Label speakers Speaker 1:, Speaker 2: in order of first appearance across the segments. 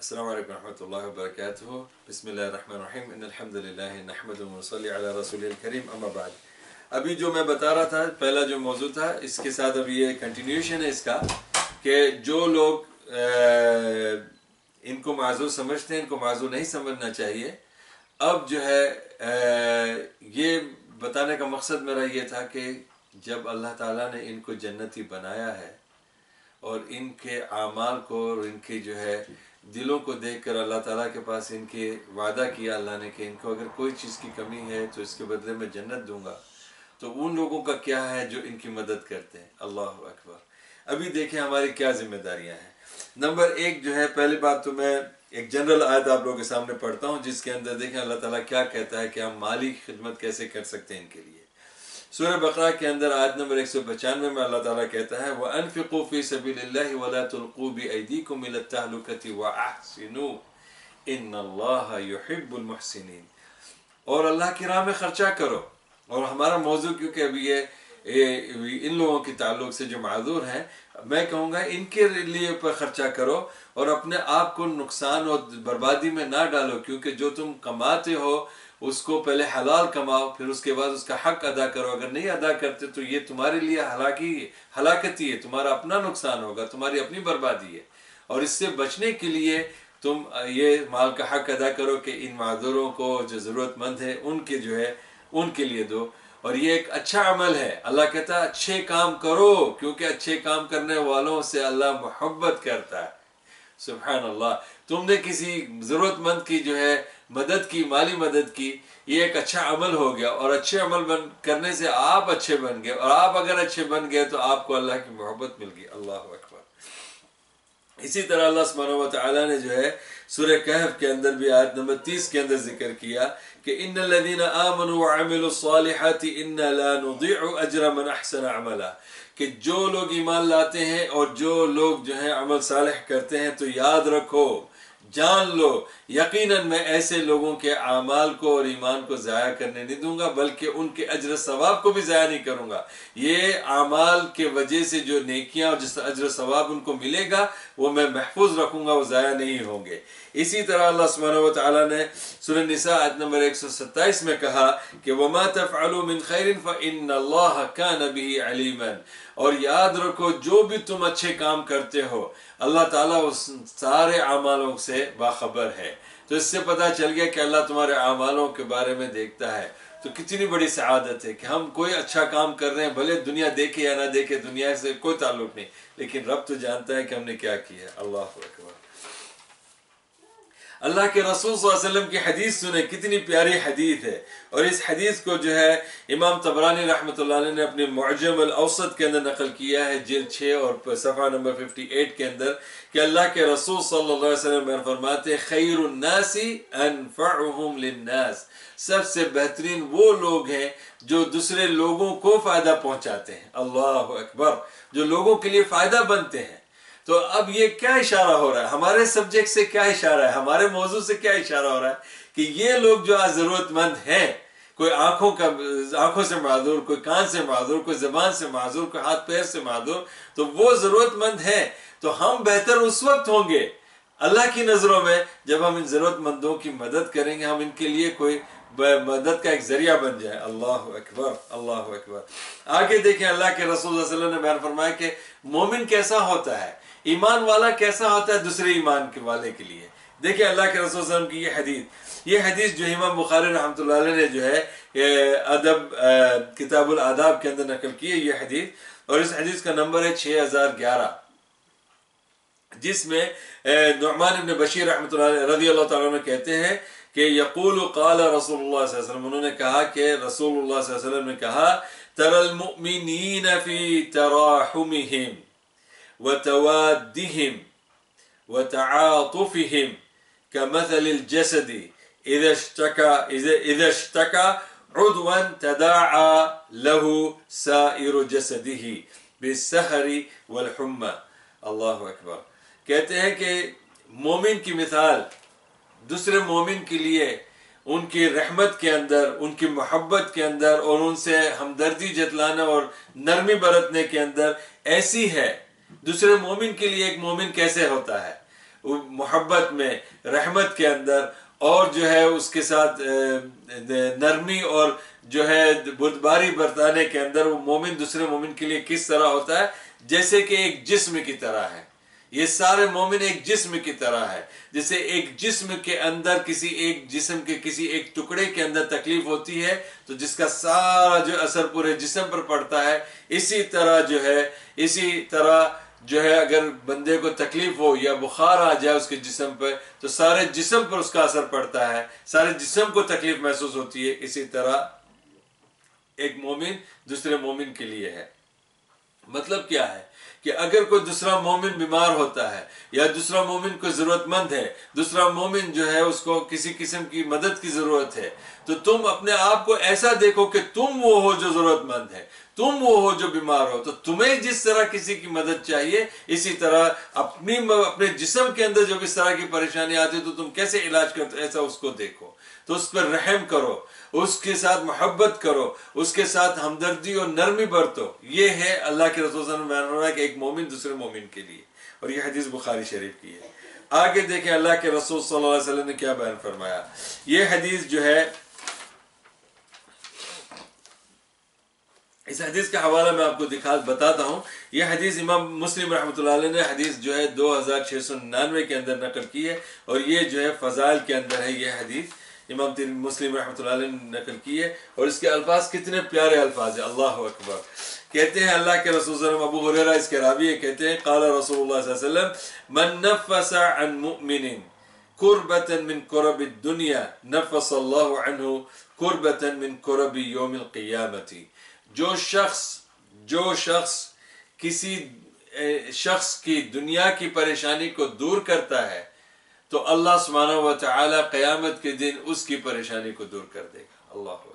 Speaker 1: अस्सलामु अलैकुम रहमतुल्लाहि व बरकातुहू। बिस्मिल्लाहिर्रहमानिर्रहीम। इन्नल हम्दुलिल्लाहि नहमदुहु व नसल्ली अला रसूलिल करीम। अम्मा बाद। अभी जो मैं बता रहा था, पहला जो मौजू था, इसके साथ अभी ये कंटिन्यूशन है इसका कि जो लोग इनको माजूर समझते हैं, इनको माजूर नहीं समझना चाहिए। अब जो है ये बताने का मकसद मेरा ये था कि जब अल्लाह ताला ने इनको जन्नती बनाया है और इनके आमाल को और इनके जो है दिलों को देखकर अल्लाह ताला के पास इनके वादा किया अल्लाह ने कि इनको अगर कोई चीज़ की कमी है तो इसके बदले में जन्नत दूंगा, तो उन लोगों का क्या है जो इनकी मदद करते हैं। अल्लाह अकबर। अभी देखें हमारी क्या जिम्मेदारियां हैं। नंबर एक जो है, पहली बात तो मैं एक जनरल आयत आप लोगों के सामने पढ़ता हूँ जिसके अंदर देखें अल्लाह ताला क्या कहता है कि हम माली खिदमत कैसे कर सकते हैं इनके लिए। सूरह बकरा के अंदर आयत नंबर 195 में अल्लाह ताला कहता है व अनफिकू फी सबीलिल्लाहि व ला तुल्कू बिअयदीकुम इला तहलुकति व अहसिनू इन्नल्लाहा युहिब्बुल मुहसिनीन। और अल्लाह की राह में खर्चा करो। और हमारा मौजू क्योंकि अभी ये इन लोगों के ताल्लुक से जो माजूर हैं, मैं कहूँगा इनके लिए पर खर्चा करो और अपने आप को नुकसान और बर्बादी में ना डालो, क्योंकि जो तुम कमाते हो उसको पहले हलाल कमाओ, फिर उसके बाद उसका हक अदा करो। अगर नहीं अदा करते तो ये तुम्हारे लिए हलाकती है, तुम्हारा अपना नुकसान होगा, तुम्हारी अपनी बर्बादी है। और इससे बचने के लिए तुम ये माल का हक अदा करो कि इन माजूरों को जो ज़रूरतमंद है उनके जो है उनके लिए दो। और ये एक अच्छा अमल है। अल्लाह कहता है अच्छे काम करो, क्योंकि अच्छे काम करने वालों से अल्लाह मोहब्बत करता है। सुभान अल्लाह। तुमने किसी ज़रूरतमंद की जो है मदद की, माली मदद की, ये एक अच्छा अमल हो गया और अच्छे अमल करने से आप अच्छे बन गए, और आप अगर अच्छे बन गए तो आपको अल्लाह की मोहब्बत मिल गई। अल्लाह अकबर। इसी तरह अल्लाह सुब्हानहू व तआला ने जो है सूरह कहफ के अंदर भी आयत नंबर 30 के अंदर जिक्र किया कि इन्नल्लज़ीना आमनू व अमिलुस्सालिहाति इन्ना ला नुज़ीउ अजरा मन अहसना अमला, कि जो लोग ईमान लाते हैं और जो लोग जो है अमल सालिह करते हैं तो याद रखो, जान लो, यकीनन मैं ऐसे लोगों के आमाल को और ईमान को ज़ाया करने नहीं दूंगा, बल्कि उनके अजर सवाब को भी ज़ाया नहीं करूंगा। ये आमाल के वजह से जो नेकियां और जिस अजर सवाब उनको मिलेगा वो मैं महफूज रखूंगा, वो ज़ाया नहीं होंगे। इसी तरह अल्लाह सुब्हानहू व तआला ने सूरह निसा आयत नंबर 127 में कहा कि वमा तफ़अलू मिन खैरिन फ़इन्नल्लाह कान बिही अलीमन। और याद रखो जो भी तुम अच्छे काम करते हो अल्लाह ताला उस सारे आमालों से बाखबर है। तो इससे पता चल गया कि अल्लाह तुम्हारे आमालों के बारे में देखता है। तो कितनी बड़ी सआदत है कि हम कोई अच्छा काम कर रहे हैं, भले दुनिया देखे या ना देखे, दुनिया से कोई ताल्लुक नहीं, लेकिन रब तो जानता है कि हमने क्या किया। अल्लाह अकबर। अल्लाह के रसूल सल्लल्लाहु अलैहि वसल्लम की हदीस सुने, कितनी प्यारी हदीस है। और इस हदीस को जो है इमाम तबरानी रहमतुल्लाह अलैह ने अपने मुअज्जम अल औसत के अंदर नकल किया है, जिल्द 6 और सफ़ा नंबर 58 के अंदर, कि अल्लाह के रसूल सल्लल्लाहु अलैहि वसल्लम फरमाते हैं खैरुन नासी अनफअहुम लिन्नास, सबसे बेहतरीन वो लोग हैं जो दूसरे लोगों को फायदा पहुंचाते हैं। अल्लाह अकबर। जो लोगों के लिए फायदा बनते हैं। तो अब ये क्या इशारा हो रहा है, हमारे सब्जेक्ट से क्या इशारा है, हमारे मौजू से क्या इशारा हो रहा है कि ये लोग जो आज जरूरतमंद हैं, कोई आंखों से माजूर, कोई कान से माजूर, कोई जबान से माजूर, कोई हाथ पैर से माजूर, तो वो जरूरतमंद है। तो हम बेहतर उस वक्त होंगे अल्लाह की नजरों में जब हम इन जरूरतमंदों की मदद करेंगे, हम इनके लिए कोई मदद का एक जरिया बन जाए। अल्लाह अकबर। अल्लाह अकबर। आगे देखें अल्लाह के रसूल सल्लल्लाहु अलैहि वसल्लम ने बयान फरमाया कि मोमिन कैसा होता है, ईमान वाला कैसा होता है दूसरे ईमान के वाले के लिए। देखिए अल्लाह के रसूल सल्लल्लाहु अलैहि वसल्लम की ये हदीस जो इमाम बुखारी रहमतुल्लाह अलैह ने जो है अदब किताबुल आदाब के अंदर नकल की है ये हदीस, और इस हदीस का नंबर है 6011, जिसमें नुअमान इब्न बशीर रहमतुल्लाह अलैह रज़ियल्लाहु तआला अन्हु कहते हैं कि यक़ूलु क़ाला रसूलुल्लाह सल्लल्लाहु अलैहि वसल्लम, उन्होंने कहा कि रसूलुल्लाह सल्लल्लाहु अलैहि वसल्लम ने कहा तरल मुमिनीन फी तराहुमिहिम व तवाद्दिहिम व तआतुफिहिम कमथलिल जसदी इज़ा इश्तका उद्वन तदाआ लहू साइरु जसदिही बिस्सहरी वल हुम्मा। अल्लाह अकबर। कहते हैं कि मोमिन की मिसाल दूसरे मोमिन के लिए उनकी रहमत के अंदर, उनकी मोहब्बत के अंदर और उनसे हमदर्दी जतलाना और नरमी बरतने के अंदर ऐसी है। दूसरे मोमिन के लिए एक मोमिन कैसे होता है, محبت میں، رحمت کے اندر، اور جو ہے اس کے ساتھ نرمی اور جو ہے بردباری برتانے کے اندر وہ مومن دوسرے مومن کے لیے کس طرح ہوتا ہے، جیسے کہ ایک جسم کی طرح ہے. یہ سارے مومن ایک جسم کی طرح ہے. جیسے ایک جسم کے اندر کسی ایک جسم کے کسی ایک ٹکڑے کے اندر تکلیف ہوتی ہے تو جس کا سارا جو اثر پورے جسم پر پڑتا ہے، اسی طرح جو ہے اگر بندے کو تکلیف ہو یا بخار آ جائے اس کے جسم پہ تو سارے جسم پر اس کا اثر پڑتا ہے، سارے جسم کو تکلیف محسوس ہوتی ہے. اسی طرح ایک مومن دوسرے مومن کے لیے ہے. مطلب کیا ہے کہ اگر کوئی دوسرا مومن بیمار ہوتا ہے یا دوسرا مومن کو ضرورت مند ہے، دوسرا مومن جو ہے اس کو کسی قسم کی مدد کی ضرورت ہے، تو تم اپنے آپ کو ایسا دیکھو کہ تم وہ ہو جو ضرورت مند ہے، تم وہ ہو جو بیمار ہو. تو تمہیں جس طرح کسی کی مدد چاہیے، اسی طرح اپنے جسم کے اندر جب اس طرح کی پریشانی آتی ہے تو تم کیسے علاج کرتے ایسا اس کو دیکھو. تو اس پر رحم کرو، اس کے ساتھ محبت کرو، اس کے ساتھ ہمدردی اور نرمی برتو. یہ ہے اللہ کے رسول صلی اللہ علیہ وسلم نے بیان فرمایا کہ ایک مومن دوسرے مومن کے لیے. اور یہ حدیث بخاری شریف کی ہے. آگے دیکھیں اللہ کے رسول صلی اللہ علیہ وسلم نے کیا بیان فرمایا. یہ حدیث جو ہے، اس حدیث کا حوالہ میں آپ کو بتاتا ہوں. یہ حدیث امام مسلم رحمۃ اللہ علیہ نے حدیث جو ہے 2699 کے اندر نقل کی ہے، اور یہ جو ہے فضائل کے اندر ہے. یہ حدیث امام مسلم رحمۃ اللہ علیہ نے نقل کی ہے، اور اس کے الفاظ کتنے پیارے الفاظ ہیں. اللہ اکبر. کہتے ہیں اللہ کے رسول صلی اللہ علیہ وسلم، ابو ہریرہ اس کے راوی ہے، کہتے ہیں قال رسول اللہ صلی اللہ علیہ وسلم من نفس عن مؤمن کربة من کرب الدنیا نفس اللہ عنہ کربة من کرب یوم القیامت. جو شخص کسی شخص کی دنیا کی پریشانی کو دور کرتا ہے تو اللہ سبحانہ و تعالی قیامت کے دن اس کی پریشانی کو دور کر دے گا. اللہ اکبر.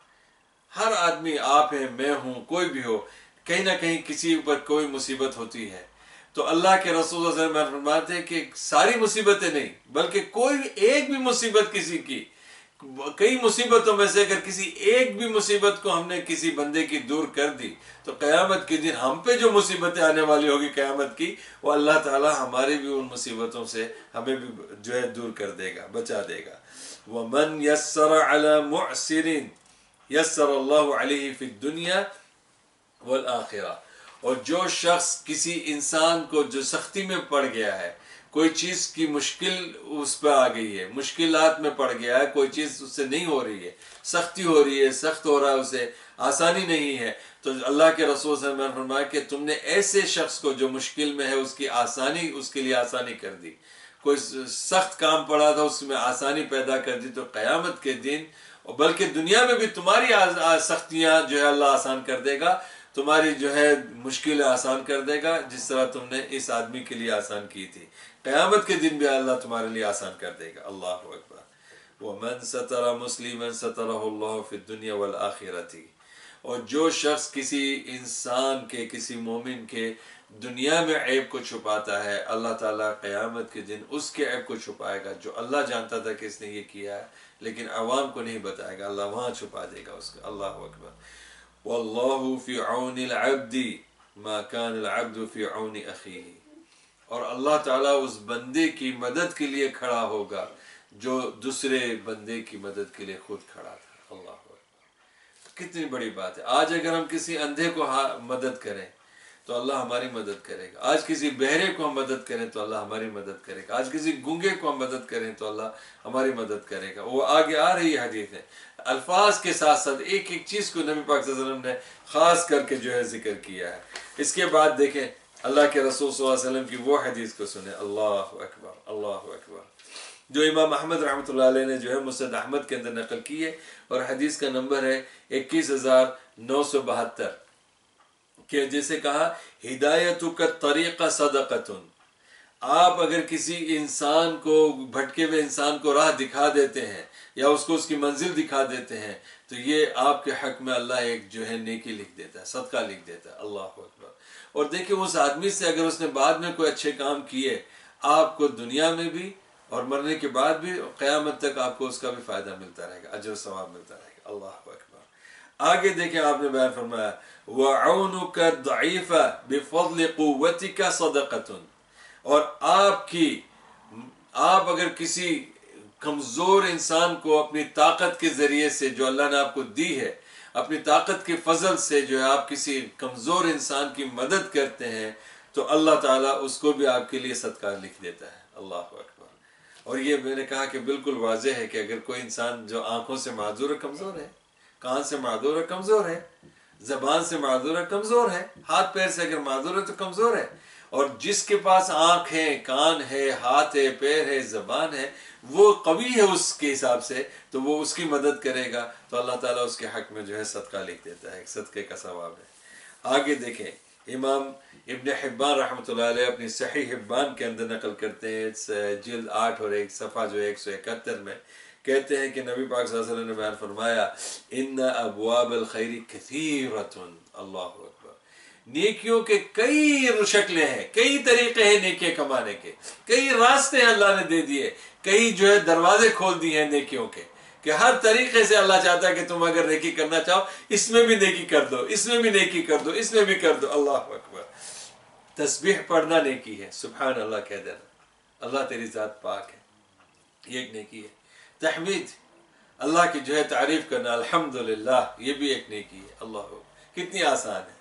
Speaker 1: ہر آدمی، آپ ہیں، میں ہوں، کوئی بھی ہو، کہیں نہ کہیں کسی پر کوئی مصیبت ہوتی ہے. تو اللہ کے رسول صلی اللہ علیہ وسلم فرماتے ہیں کہ ساری مصیبتیں نہیں، بلکہ کوئی ایک بھی مصیبت کسی کی، کئی مصیبتوں میں سے اگر کسی ایک بھی مصیبت کو ہم نے کسی بندے کی دور کر دی تو قیامت کے دن ہم پہ جو مصیبتیں آنے والی ہوگی قیامت کی، وہ اللہ تعالی ہماری بھی ان مصیبتوں سے ہمیں بھی جو ہے دور کر دے گا، بچا دے گا. وَمَنْ يَسَّرَ عَلَى مُعْسِرٍ یسر اللہ علیہ فی الدنیا والآخرہ. اور جو شخص کسی انسان کو جو سختی میں پڑ گیا ہے، کوئی چیز کی مشکل اس پہ آ گئی ہے، مشکلات میں پڑ گیا ہے، کوئی چیز اس سے نہیں ہو رہی ہے، سختی ہو رہی ہے، سخت ہو رہا ہے، اسے آسانی نہیں ہے، تو اللہ کے رسول صلی اللہ علیہ وسلم نے فرمایا کہ تم نے ایسے شخص کو جو مشکل میں ہے اس کے لیے آسانی کر دی. کوئی سخت کام پڑا تھا اس میں آسانی پیدا کر دی، تو قیامت کے دن اور بلکہ دنیا میں بھی تمہاری سختیاں جو ہے اللہ آسان کر دے گا، تمہاری جو ہے مشکلیں آسان کر دے گا، جس طرح تم نے اس آدمی کے لیے آسان کی تھی، قیامت کے دن بھی اللہ تمہارے لیے آسان کر دے گا. اللہ اکبر. وَمَنْ سَتَرَ مُسْلِمًا سَتَرَهُ اللَّهُ فِي الدُّنْيَا وَالْآخِرَةِ. اور جو شخص کسی انسان کے، کسی مومن کے دنیا میں عیب کو چھپاتا ہے، اللہ تعالیٰ قیامت کے دن اس کے عیب کو چھپائے گا جو اللہ جانتا تھا کہ اس نے یہ کیا ہے لیکن عوام کو نہیں بتائے گا، اللہ وہاں چھپا دے گا اس کو. اللہ اکبر. وَاللَّهُ فِي عَوْنِ الْعَبْدِ مَا كَانَ الْعَبْدُ فِي عَوْنِ أَخِيهِ. اور اللہ تعالیٰ اس بندے کی مدد کے لیے کھڑا ہوگا جو دوسرے بندے کی مدد کے لیے خود کھڑا تھا. اللہ اکبر. کتنی بڑی بات ہے. آج اگر ہم کسی اندھے کو مدد کریں تو اللہ ہماری مدد کرے گا. آج کسی بہرے کو ہم مدد کریں تو اللہ ہماری مدد کرے گا. آج کسی گونگے کو ہم مدد کریں تو اللہ ہماری مدد کرے گا. وہ آگے آ رہی حدیث ہے، الفاظ کے ساتھ ساتھ ایک ایک چیز کو نبی پاک صلی اللہ علیہ وسلم نے خاص کر کے جو ہے ذکر کیا ہے. اس کے بعد دیکھیں اللہ کے رسول صلی اللہ علیہ وسلم کی وہ حدیث کو سنیں. اللہ اکبر. اللہ اکبر. جو امام احمد رحمۃ اللہ علیہ نے جو ہے مسند احمد کے اندر نقل کی ہے، اور حدیث کا نمبر ہے 21972، کہ جیسے کہا ہدایتک الطریق صدقۃ. آپ اگر کسی انسان کو، بھٹکے ہوئے انسان کو راہ دکھا دیتے ہیں یا اس کو اس کی منزل دکھا دیتے ہیں تو یہ آپ کے حق میں اللہ ایک جو ہے نیکی لکھ دیتا ہے، صدقہ لکھ دیتا ہے. اللہ اکبر. اور دیکھیں اس آدمی سے اگر اس نے بعد میں کوئی اچھے کام کیے، آپ کو دنیا میں بھی اور مرنے کے بعد بھی قیامت تک آپ کو اس کا بھی فائدہ ملتا رہے گا، اجر و ثواب ملتا رہے گا. اللہ اکبر. آگے دیکھیں آپ نے بیان فرمایا وَعَوْنُكَ الضَّعِيفَ بِفَضْلِ قُوَّتِكَ صَدَقَةٌ. اور آپ کی آپ اگر کسی کمزور انسان کو اپنی طاقت کے ذریعے سے جو اللہ نے آپ کو دی ہے، اپنی طاقت کے فضل سے جو ہے آپ کسی کمزور انسان کی مدد کرتے ہیں تو اللہ تعالیٰ اس کو بھی آپ کے لیے صدقہ لکھ دیتا ہے۔ اللہ اکبر۔ اور یہ میں نے کہا کہ بالکل واضح ہے کہ اگر کوئی انسان جو آنکھوں سے معذور و کمزور ہے، کان سے معذور و کمزور ہے، زبان سے معذور و کمزور ہے، ہاتھ پیر سے اگر معذور ہے تو کمزور ہے، اور جس کے پاس آنکھ ہے، کان ہے، ہاتھ ہے، پیر ہے، زبان ہے، وہ قوی ہے اس کے حساب سے، تو وہ اس کی مدد کرے گا تو اللہ تعالیٰ اس کے حق میں جو ہے صدقہ لکھ دیتا ہے، ایک صدقے کا ثواب ہے۔ آگے دیکھیں، امام ابن حبان رحمۃ اللہ علیہ اپنی صحیح حبان کے اندر نقل کرتے ہیں، جلد 8 اور ایک صفحہ جو 171 میں کہتے ہیں کہ نبی پاک صلی اللہ علیہ وسلم نے بیان فرمایا، ان ابواب الخیر کثیرۃ، اللہ اکبر، نیکیوں کے کئی شکلیں ہیں، کئی طریقے ہیں نیکیاں کمانے کے، کئی راستے اللہ نے دے دیے، کئی جو ہے دروازے کھول دیے ہیں نیکیوں کے، کہ ہر طریقے سے اللہ چاہتا ہے کہ تم اگر نیکی کرنا چاہو اس میں بھی نیکی کر دو، اس میں بھی نیکی کر دو، اس میں بھی کر دو۔ اللہ اکبر۔ تسبیح پڑھنا نیکی ہے، سبحان اللہ کہہ دینا، اللہ تیری ذات پاک ہے، یہ ایک نیکی ہے۔ تحمید، اللہ کی جو ہے تعریف کرنا، الحمدللہ، یہ بھی ایک نیکی ہے۔ اللہ اکبر، کتنی آسان ہے۔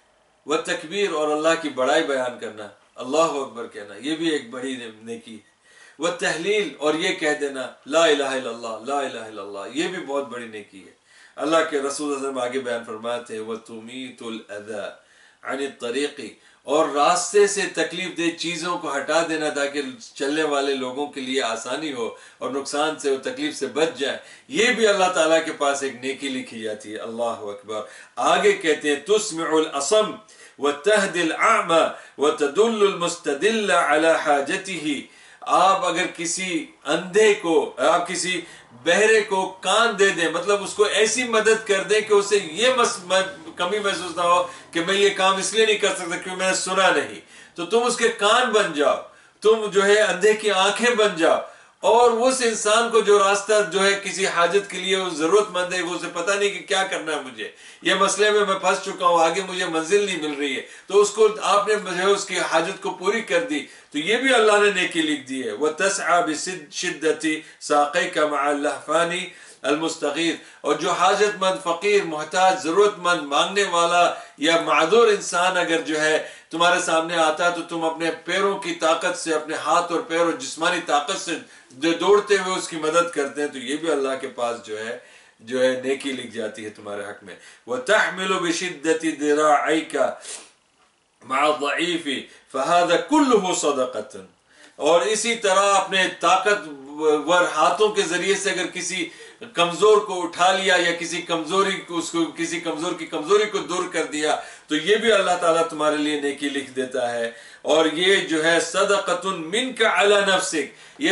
Speaker 1: وہ تکبیر، اور اللہ کی بڑائی بیان کرنا، اللہ اکبر کہنا، یہ بھی ایک بڑی نیکی ہے۔ وہ تحلیل، اور یہ کہہ دینا لا الہ الا اللہ، لا الہ الا اللہ، یہ بھی بہت بڑی نیکی ہے۔ اللہ کے رسول صلی اللہ علیہ وسلم آگے بیان فرماتے ہیں وَتُمِيتُ الْأَذَى عَنِ الطَّرِيقِ، اور راستے سے تکلیف دہ چیزوں کو ہٹا دینا تاکہ چلنے والے لوگوں کے لیے آسانی ہو اور نقصان سے اور تکلیف سے بچ جائے، یہ بھی اللہ تعالیٰ کے پاس ایک نیکی لکھی جاتی ہے۔ اللہ اکبر۔ آگے کہتے ہیں تُسْمِعُ الْأَصَمَّ وَتَهْدِي الْأَعْمَى وَتَدُلُّ الْمُسْتَدِلَّ عَلَى حَاجَتِهِ، آپ اگر کسی اندھے کو، آپ کسی بہرے کو کان دے دیں، مطلب اس کو ایسی مدد کر دیں کہ اسے یہ کمی محسوس نہ ہو کہ میں یہ کام اس لیے نہیں کر سکتا کیونکہ میں نے سنا نہیں، تو تم اس کے کان بن جاؤ، تم جو ہے اندھے کی آنکھیں بن جاؤ، اور اس انسان کو جو راستہ جو ہے کسی حاجت کے لیے وہ ضرورت مند ہے، وہ اسے پتہ نہیں کہ کیا کرنا ہے، مجھے یہ مسئلے میں پھنس چکا ہوں، آگے مجھے منزل نہیں مل رہی ہے، تو اس کو آپ نے جو ہے اس کی حاجت کو پوری کر دی، تو یہ بھی اللہ نے نیکی لکھ دی ہے۔ وَتَسْعَى بِشِدَّةِ سَاقَيْكَ مَعَ اللَّهْفَانِ المستغیث، اور جو حاجت مند، فقیر، محتاج، ضرورت مند، مانگنے والا یا معذور انسان اگر جو ہے تمہارے سامنے آتا ہے تو تم اپنے پیروں کی طاقت سے، اپنے ہاتھ اور پیر اور جسمانی طاقت سے دوڑتے ہوئے اس کی مدد کرتے ہیں، تو یہ بھی اللہ کے پاس جو ہے نیکی لکھ جاتی ہے تمہارے حق میں۔ وَتَحْمِلُ بِشِدَّةِ ذِرَاعَيْكَ مَعَ الضَّعِيفِ فَهَذَا كُلُّهُ صَدَقَةٌ، اور اسی طرح اپنے طاقتور ہاتھوں کے ذریعے سے اگر کسی کمزور کو اٹھا لیا یا کسی کمزوری کو، اس کو کسی کمزور کی کمزوری کو دور کر دیا، تو یہ بھی اللہ تعالیٰ تمہارے لیے نیکی لکھ دیتا ہے۔ اور یہ جو ہے صدقۃ منک علی نفسک، یہ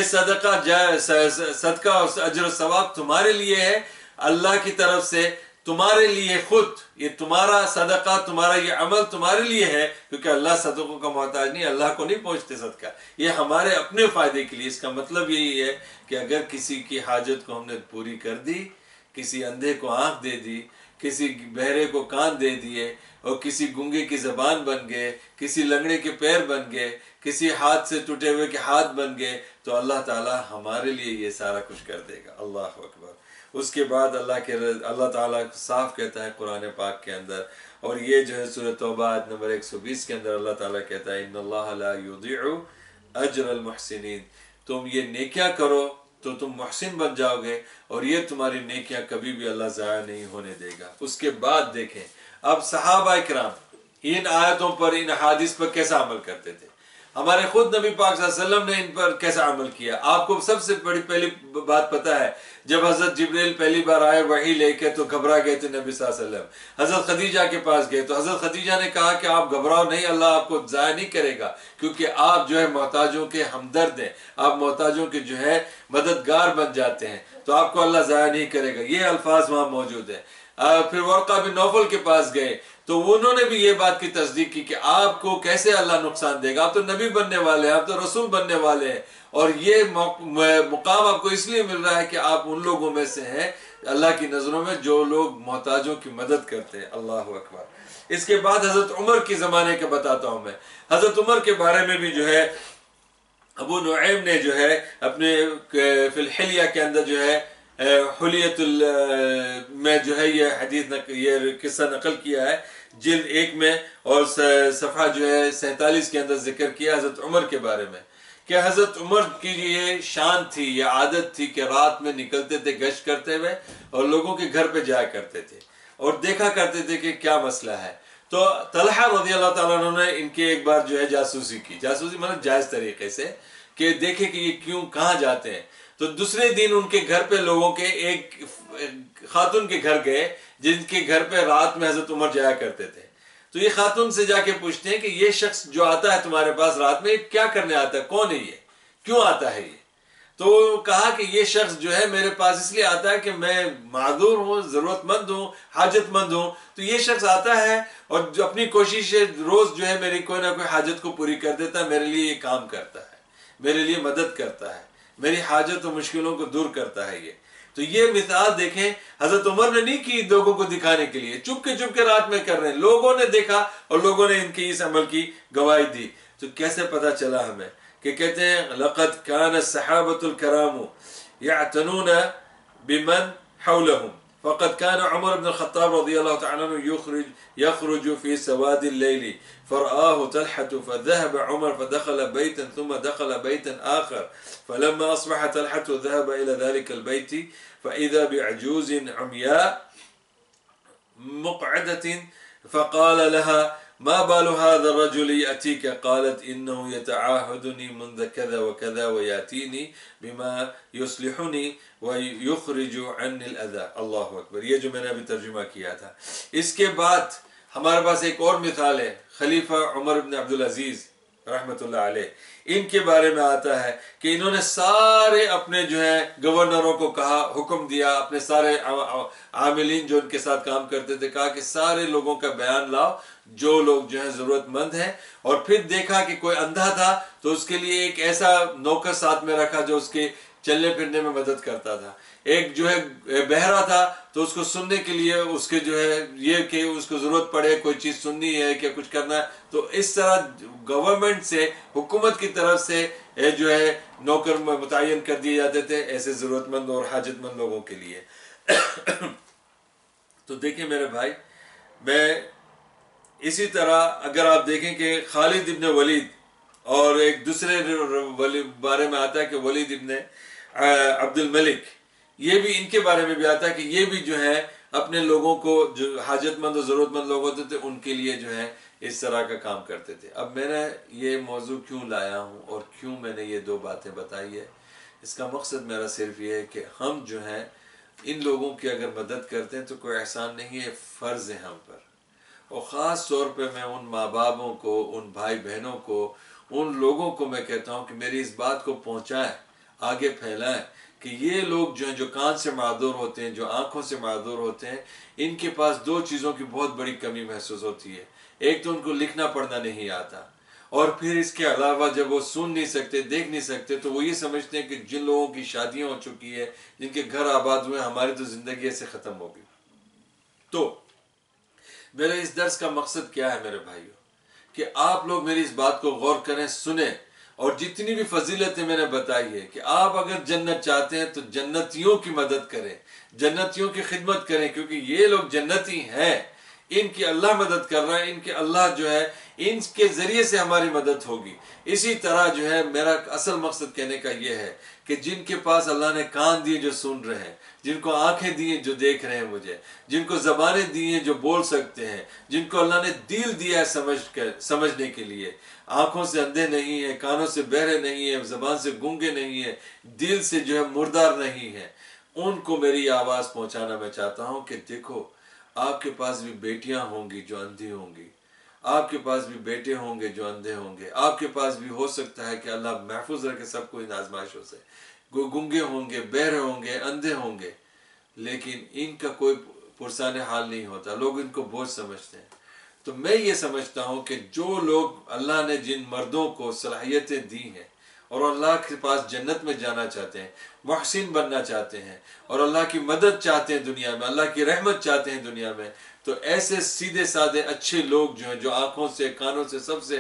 Speaker 1: صدقہ اور اجر و ثواب تمہارے لیے ہے، اللہ کی طرف سے تمہارے لیے خود، یہ تمہارا صدقہ، تمہارا یہ عمل تمہارے لیے ہے، کیونکہ اللہ صدقوں کا محتاج نہیں، اللہ کو نہیں پہنچتے صدقہ، یہ ہمارے اپنے فائدے کے لیے۔ اس کا مطلب یہی ہے کہ اگر کسی کی حاجت کو ہم نے پوری کر دی، کسی اندھے کو آنکھ دے دی، کسی بہرے کو کان دے دیے، اور کسی گنگے کی زبان بن گئے، کسی لنگڑے کے پیر بن گئے، کسی ہاتھ سے ٹوٹے ہوئے کے ہاتھ بن گئے، تو اللہ تعالیٰ ہمارے لیے یہ سارا کچھ کر دے گا۔ اللہ اکبر۔ اس کے بعد اللہ تعالیٰ صاف کہتا ہے قرآن پاک کے اندر، اور یہ جو ہے سورہ توبہ آیت نمبر 120 کے اندر اللہ تعالیٰ کہتا ہے ان اللہ لا یضیع اجر المحسنین، تم یہ نیکیاں کرو تو تم محسن بن جاؤ گے، اور یہ تمہاری نیکیاں کبھی بھی اللہ ضائع نہیں ہونے دے گا۔ اس کے بعد دیکھیں اب صحابہ کرام ان آیتوں پر، ان احادیث پر کیسا عمل کرتے تھے، ہمارے خود نبی پاک صلی اللہ علیہ وسلم نے ان پر کیسا عمل کیا۔ آپ کو سب سے بڑی پہلی بات پتہ ہے، جب حضرت جبریل پہلی بار آئے وحی لے کے تو گھبرا گئے تھے نبی صلی اللہ علیہ وسلم، حضرت خدیجہ کے پاس گئے تو حضرت خدیجہ نے کہا کہ آپ گھبراؤ نہیں، اللہ آپ کو ضائع نہیں کرے گا، کیونکہ آپ جو ہے محتاجوں کے ہمدرد ہیں، آپ محتاجوں کے جو ہے مددگار بن جاتے ہیں، تو آپ کو اللہ ضائع نہیں کرے گا، یہ الفاظ وہاں موجود ہیں۔ پھر ورقہ بن نوفل کے پاس گئے تو انہوں نے بھی یہ بات کی تصدیق کی کہ آپ کو کیسے اللہ نقصان دے گا، آپ تو نبی بننے والے ہیں، آپ تو رسول بننے والے ہیں، اور یہ مقام آپ کو اس لیے مل رہا ہے کہ آپ ان لوگوں میں سے ہیں اللہ کی نظروں میں جو لوگ محتاجوں کی مدد کرتے ہیں۔ اللہ اکبر۔ اس کے بعد حضرت عمر کے زمانے کا بتاتا ہوں میں، حضرت عمر کے بارے میں بھی جو ہے ابو نعیم نے جو ہے اپنے فی الحلیہ کے اندر جو ہے حلیت میں جو ہے یہ حدیث یہ قصہ نقل کیا ہے جلد 1 میں، اور صفحہ جو ہے 47 کے اندر ذکر کیا حضرت عمر کے بارے میں کہ حضرت عمر کی یہ شان تھی، یہ عادت تھی کہ رات میں نکلتے تھے گشت کرتے ہوئے اور لوگوں کے گھر پہ جایا کرتے تھے اور دیکھا کرتے تھے کہ کیا مسئلہ ہے۔ تو طلحہ رضی اللہ تعالیٰ عنہ نے ان کی ایک بار جو ہے جاسوسی کی، جاسوسی مطلب جائز طریقے سے، کہ دیکھیں کہ یہ کیوں کہاں جاتے ہیں۔ تو دوسرے دن ان کے گھر پہ لوگوں کے ایک خاتون کے گھر گئے جن کے گھر پہ رات میں حضرت عمر جایا کرتے تھے۔ تو یہ خاتون سے جا کے پوچھتے ہیں کہ یہ شخص جو آتا ہے تمہارے پاس رات میں کیا کرنے آتا ہے، کون ہے یہ، کیوں آتا ہے یہ؟ تو کہا کہ یہ شخص جو ہے میرے پاس اس لیے آتا ہے کہ میں معذور ہوں، ضرورت مند ہوں، حاجت مند ہوں، تو یہ شخص آتا ہے اور جو اپنی کوشش سے روز جو ہے میری کوئی نہ کوئی حاجت کو پوری کر دیتا ہے، میرے لیے یہ کام کرتا ہے، میرے لیے مدد کرتا ہے، میری حاجت و مشکلوں کو دور کرتا ہے یہ۔ تو یہ مثال دیکھیں حضرت عمر نے نہیں کی لوگوں کو دکھانے کے لیے، چپ کے رات میں کر رہے ہیں، لوگوں نے دیکھا اور لوگوں نے ان کی اس عمل کی گواہی دی۔ تو کیسے پتا چلا ہمیں کہ کہتے ہیں لَقَدْ كَانَ الصَّحَابَةُ الْكِرَامُ يَعْتَنُونَ بِمَنْ حَوْلَهُمْ فقد كان عمر بن الخطاب رضي الله تعالى عنه يخرج في سواد الليل فرآه طلحة فذهب عمر فدخل بيتا ثم دخل بيتا آخر فلما أصبح طلحة ذهب إلى ذلك البيت فإذا بعجوز عمياء مقعدة فقال لها ما بال هذا الرجل يأتيك؟ قالت إنه يتعاهدني منذ كذا وكذا ويأتيني بما يصلحني ويخرج عني الأذى۔ اللہ اکبر، یہ جو میں نے ابھی ترجمہ کیا تھا۔ اس کے بعد ہمارے پاس ایک اور مثال ہے، خلیفہ عمر بن عبدالعزیز رحمۃ اللہ علیہ، ان کے بارے میں آتا ہے کہ انہوں نے سارے اپنے جو ہے گورنروں کو کہا، حکم دیا، اپنے سارے عاملین جو ان کے ساتھ کام کرتے تھے کہا کہ سارے لوگوں کا بیان لاؤ جو لوگ جو ہے ضرورت مند ہیں، اور پھر دیکھا کہ کوئی اندھا تھا تو اس کے لیے ایک ایسا نوکر ساتھ میں رکھا جو اس کے چلنے پھرنے میں مدد کرتا تھا، ایک جو ہے بہرا تھا تو اس کو سننے کے لیے اس کے جو ہے یہ کہ اس کو ضرورت پڑے کوئی چیز سننی ہے کہ کچھ کرنا ہے، تو اس طرح گورنمنٹ سے، حکومت کی طرف سے جو ہے نوکر متعین کر دیے جاتے تھے ایسے ضرورت مند اور حاجت مند لوگوں کے لیے۔ تو دیکھیں میرے بھائی، میں اسی طرح اگر آپ دیکھیں کہ خالد ابن ولید اور ایک دوسرے بارے میں آتا ہے کہ ولید ابن عبد الملک، یہ بھی ان کے بارے میں بھی آتا ہے کہ یہ بھی جو ہے اپنے لوگوں کو جو حاجت مند اور ضرورت مند لوگ ہوتے تھے ان کے لیے جو ہے اس طرح کا کام کرتے تھے۔ اب میں نے یہ موضوع کیوں لایا ہوں اور کیوں میں نے یہ 2 باتیں بتائی ہے، اس کا مقصد میرا صرف یہ ہے کہ ہم جو ہیں ان لوگوں کی اگر مدد کرتے ہیں تو کوئی احسان نہیں ہے، فرض ہے ہم پر، اور خاص طور پہ میں ان ماں باپوں کو، ان بھائی بہنوں کو، ان لوگوں کو میں کہتا ہوں کہ میری اس بات کو پہنچائیں، آگے پھیلائیں کہ یہ لوگ جو ہیں جو کان سے معذور ہوتے ہیں، جو آنکھوں سے معذور ہوتے ہیں، ان کے پاس 2 چیزوں کی بہت بڑی کمی محسوس ہوتی ہے۔ ایک تو ان کو لکھنا پڑھنا نہیں آتا، اور پھر اس کے علاوہ جب وہ سن نہیں سکتے، دیکھ نہیں سکتے، تو وہ یہ سمجھتے ہیں کہ جن لوگوں کی شادیاں ہو چکی ہے، جن کے گھر آباد ہوئے، ہماری تو زندگی ایسے ختم ہوگی۔ تو میرے اس درس کا مقصد کیا ہے میرے بھائیوں، کہ آپ لوگ میری اس بات کو غور کریں، سنیں، اور جتنی بھی فضیلتیں میں نے بتائی ہے کہ آپ اگر جنت چاہتے ہیں تو جنتیوں کی مدد کریں، جنتیوں کی خدمت کریں، کیونکہ یہ لوگ جنتی ہیں، ان کی اللہ مدد کر رہا ہے، ان کے اللہ جو ہے ان کے ذریعے سے ہماری مدد ہوگی۔ اسی طرح جو ہے میرا اصل مقصد کہنے کا یہ ہے کہ جن کے پاس اللہ نے کان دیے جو سن رہے ہیں، جن کو آنکھیں دی ہیں جو دیکھ رہے ہیں مجھے، جن کو زبانیں دی ہیں جو بول سکتے ہیں، جن کو اللہ نے دل دیا ہے سمجھنے کے لیے، آنکھوں سے اندھے نہیں ہیں، کانوں سے بہرے نہیں ہیں، زبان سے گونگے نہیں ہیں، دل سے جو ہے مردار نہیں ہیں، ان کو میری آواز پہنچانا میں چاہتا ہوں کہ دیکھو آپ کے پاس بھی بیٹیاں ہوں گی جو اندھی ہوں گی، آپ کے پاس بھی بیٹے ہوں گے جو اندھے ہوں گے، آپ کے پاس بھی ہو سکتا ہے کہ اللہ محفوظ رکھے سب کو ان آزمائشوں سے، گنگے ہوں گے، بہرے ہوں گے، اندھے ہوں گے، لیکن ان کا کوئی پرسان حال نہیں ہوتا، لوگ ان کو بوجھ سمجھتے ہیں۔ تو میں یہ سمجھتا ہوں کہ جو لوگ اللہ نے جن مردوں کو صلاحیتیں دی ہیں اور اللہ کے پاس جنت میں جانا چاہتے ہیں، محسن بننا چاہتے ہیں، اور اللہ کی مدد چاہتے ہیں دنیا میں، اللہ کی رحمت چاہتے ہیں دنیا میں، تو ایسے سیدھے سادے اچھے لوگ جو ہیں، جو آنکھوں سے، کانوں سے، سب سے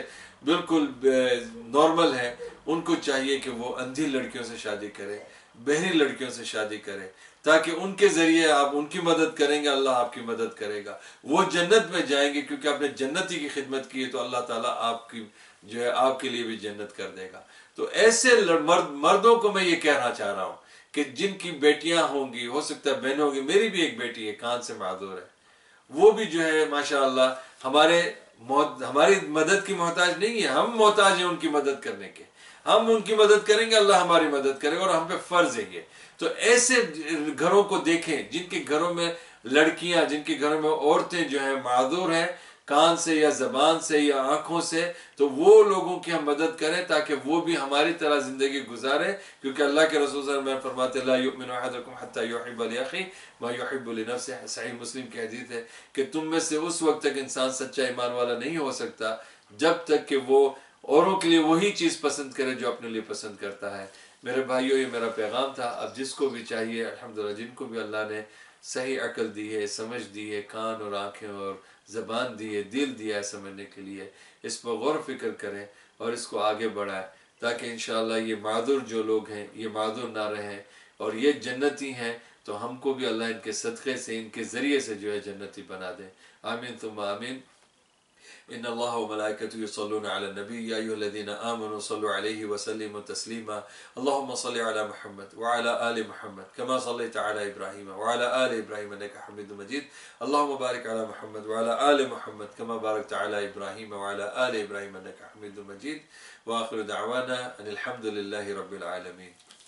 Speaker 1: بالکل نارمل ہیں، ان کو چاہیے کہ وہ اندھی لڑکیوں سے شادی کریں، بہری لڑکیوں سے شادی کریں، تاکہ ان کے ذریعے آپ ان کی مدد کریں گے، اللہ آپ کی مدد کرے گا، وہ جنت میں جائیں گے، کیونکہ آپ نے جنتی کی خدمت کی ہے تو اللہ تعالیٰ آپ کی جو ہے آپ کے لیے بھی جنت کر دے گا۔ تو ایسے مردوں کو میں یہ کہنا چاہ رہا ہوں کہ جن کی بیٹیاں ہوں گی، ہو سکتا ہے بہنیں ہوں گی، میری بھی ایک بیٹی ہے کان سے معذور ہے، وہ بھی جو ہے ماشاءاللہ ہماری مدد کی محتاج نہیں ہے، ہم محتاج ہیں ان کی مدد کرنے کے، ہم ان کی مدد کریں گے، اللہ ہماری مدد کرے گا، اور ہم پہ فرض ہے یہ۔ تو ایسے گھروں کو دیکھیں جن کے گھروں میں لڑکیاں، جن کے گھروں میں عورتیں جو ہیں معذور ہیں کان سے یا زبان سے یا آنکھوں سے، تو وہ لوگوں کی ہم مدد کریں تاکہ وہ بھی ہماری طرح زندگی گزاریں، کیونکہ اللہ کے رسول صلی اللہ علیہ وسلم فرماتے لا یؤمن احدکم حتی یحب لأخیہ ما یحب لنفسہ، صحیح مسلم کی حدیث ہے کہ تم میں سے اس وقت تک انسان سچا ایمان والا نہیں ہو سکتا جب تک کہ وہ اوروں کے لیے وہی چیز پسند کرے جو اپنے لیے پسند کرتا ہے۔ میرے بھائیوں، یہ میرا پیغام تھا۔ اب جس کو بھی چاہیے الحمدللہ، جن کو بھی اللہ نے صحیح عقل دی ہے، سمجھ دی ہے، کان اور آنکھیں اور زبان دی ہے، دل دیا ہے سمجھنے کے لیے، اس پر غور و فکر کریں اور اس کو آگے بڑھائیں، تاکہ انشاءاللہ یہ معذور جو لوگ ہیں یہ معذور نہ رہیں اور یہ جنتی ہیں، تو ہم کو بھی اللہ ان کے صدقے سے، ان کے ذریعے سے جو ہے جنتی بنا دے۔ آمین ثم آمین۔ ان اللہ وملائکته یصلون علی النبی یا ایھا الذین آمنوا صلوا علیہ وسلموا تسلیما اللهم صل علی محمد وعلى آل محمد كما صليت على ابراہیم وعلى آل ابراہیم انک حمید مجید اللهم بارک علی محمد وعلى آل محمد كما بارکت علی ابراہیم وعلى آل ابراہیم انک حمید مجید وآخر دعوانا ان الحمد للہ رب العالمین۔